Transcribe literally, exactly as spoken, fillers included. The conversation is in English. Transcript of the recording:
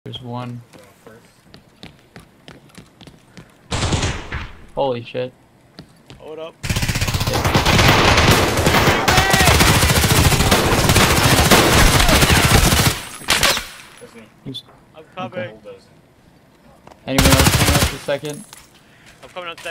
There's one. Holy shit. Hold up. That's me. Who's, I'm coming. okay. Anyone else coming up the second? I'm coming up second.